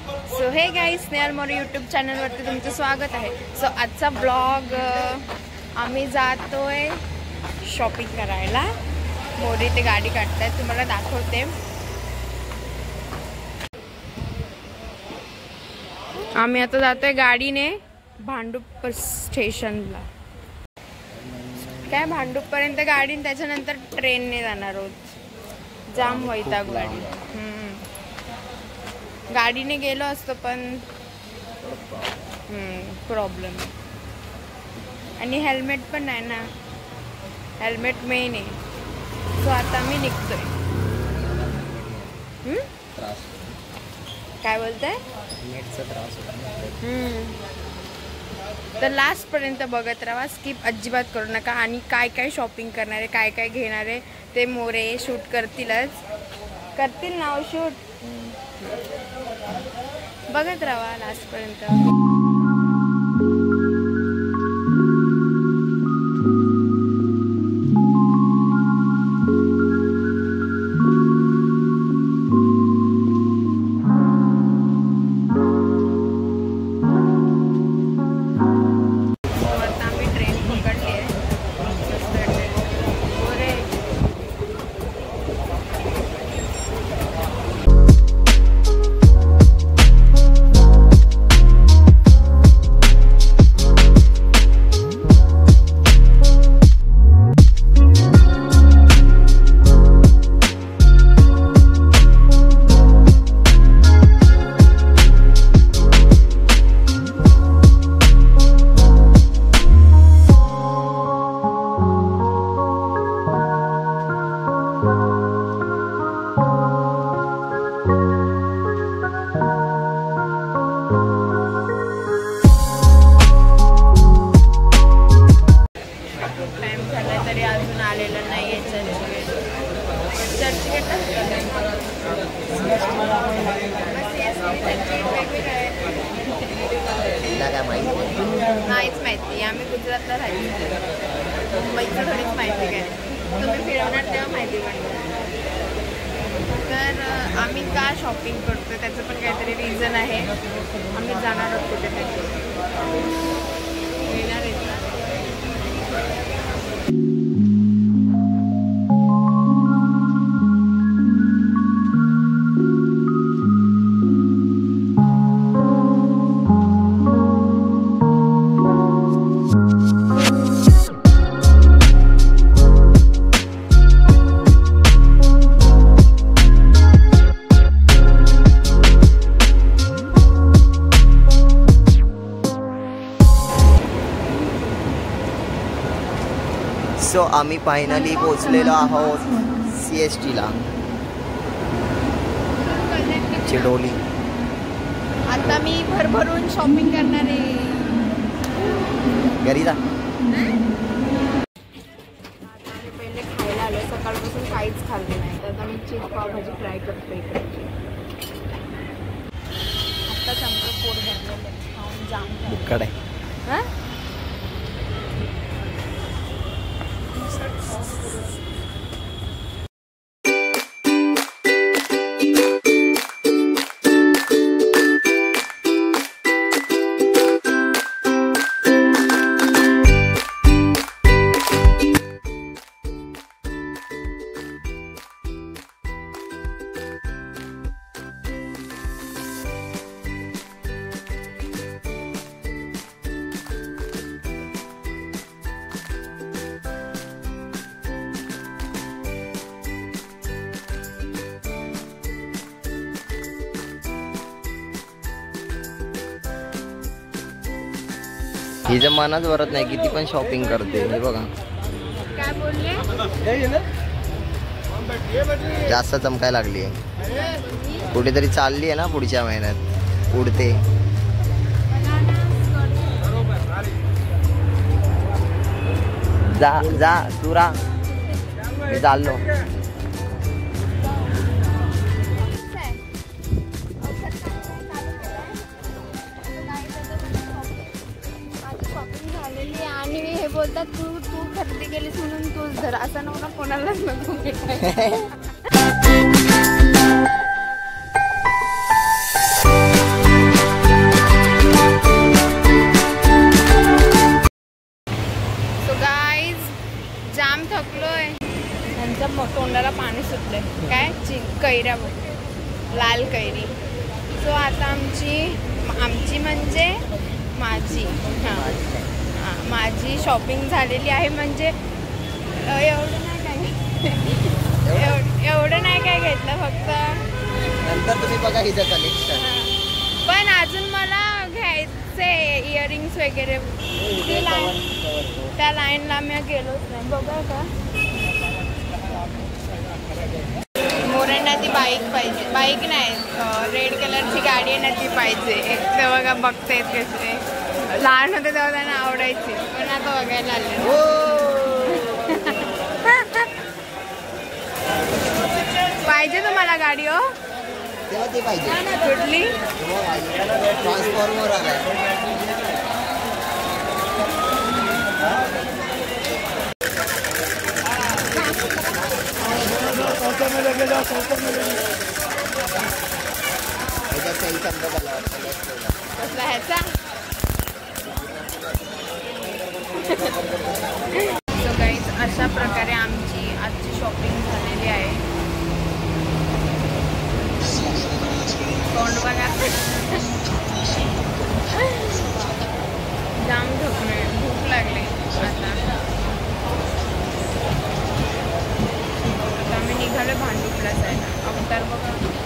So हे guys, Snehal More YouTube चॅनलवरती तुमचं स्वागत आहे. सो आजचा ब्लॉग आम्ही जातोय शॉपिंग करायला. मोरे ते गाडी काढतायत, तुम्हाला दाखवते. आम्ही आता जातोय गाडीने भांडूप स्टेशनला. काय भांडूपपर्यंत गाडी, त्याच्यानंतर ट्रेनने जाणार आहोत. जाम वैताग गाडी. गाडीने गेलो असतो पण प्रॉब्लेम. आणि हेल्मेट पण नाही ना, हेल्मेट मेन आहे. सो आता मी निघतोय. काय बोलताय? तर लास्ट पर्यंत बघत राहा, स्किप अजिबात करू नका. आणि काय काय शॉपिंग करणार आहे, काय काय घेणार आहे ते मोरे शूट करतील ना शूट. बघत राहा लास्ट पर्यंत. नाहीच माहिती, आम्ही गुजरातला राहायचो. मुंबईचं थोडीच माहिती काय, तुम्ही फिरवणार तेव्हा माहिती पडणार. तर आम्ही का शॉपिंग करतो त्याचं पण काहीतरी रिझन आहे. आम्ही जाणार आहोत कुठेतरी, येणार आहेत ना. सो आम्ही फायनली पोहोचलेलो आहोत CSTला, चिडोली. आता मी भरभरून शॉपिंग करणार आहे. घरी जा. पहिले खायला आलो, सकाळपासून काहीच खाल्लं नाही. तर आता मी चीज पावभाजी ट्राय करतो इकडची. आत्ताच आमचं पोट भरलेलं खाऊन जाम बुक्कड आहे. हिचं मनच भरत नाही, किती पण शॉपिंग करते. हे बघा, काय बोलले, जास्त चमकायला लागली आहे. कुठेतरी चालली आहे ना पुढच्या महिन्यात, उडते. जा जा तू रा, मी चाललो. आणि हे बोलतात तू खरेदी केलीस म्हणून तूच धर, असं नको ना कोणालाच नको. सो आता आमची म्हणजे माझी माझी शॉपिंग झालेली आहे. म्हणजे एवढं नाही काय घेतलं, फक्त नंतर तुम्ही बघा हिचं कलेक्शन. पण अजून मला घ्यायचे इयरिंग्स वगैरे. त्या लाईनला मी गेलोच नाही. बघा का मोरेंडा ती बाईक पाहिजे. बाईक नाही, रेड कलरची गाडी आहे ना ती पाहिजे. ते बघा बघतायत कसे. लहान होते तेव्हा त्यांना आवडायची, पण आता बघायला आले. पाहिजे तुम्हाला गाडी? हो तेव्हा ते पाहिजे. कुठली? ट्रान्सफॉर्मर आलाय. कसला ह्याचा? सो गाईज अशा प्रकारे आमची आजची शॉपिंग झालेली आहे. तोंड बघा जाम भूक लागली. आता आम्ही निघालो भांडुपला जायला. अवतार बघा